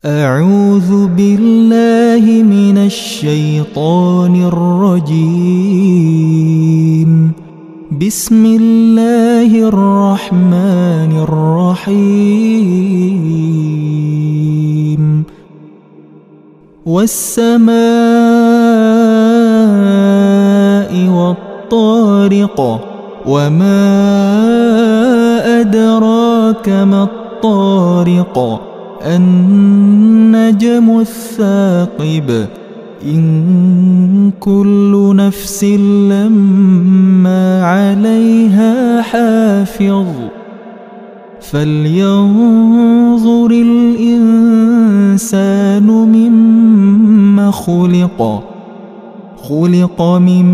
أعوذ بالله من الشيطان الرجيم. بسم الله الرحمن الرحيم. والسماء والطارق وما أدراك ما الطارق النجم الثاقب إن كل نفس لما عليها حافظ فلينظر الإنسان مما خلق من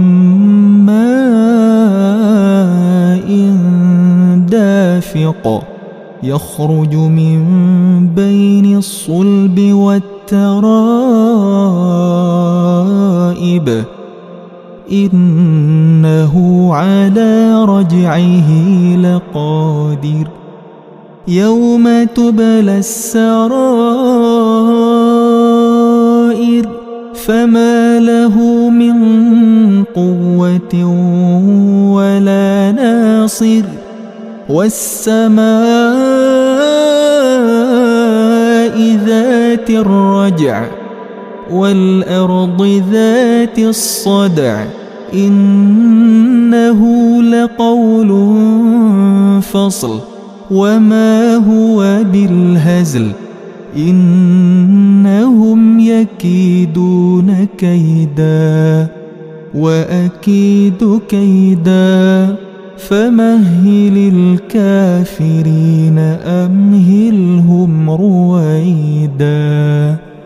ماء دافق يخرج من بين الصلب والترائب إنه على رجعه لقادر يوم تبلى السرائر فما له من قوة ولا ناصر والسماء ذات الرجع والأرض ذات الصدع إنه لقول فصل وما هو بالهزل إنهم يكيدون كيدا وأكيد كيدا فمهل الكافرين أمهلهم رويدا.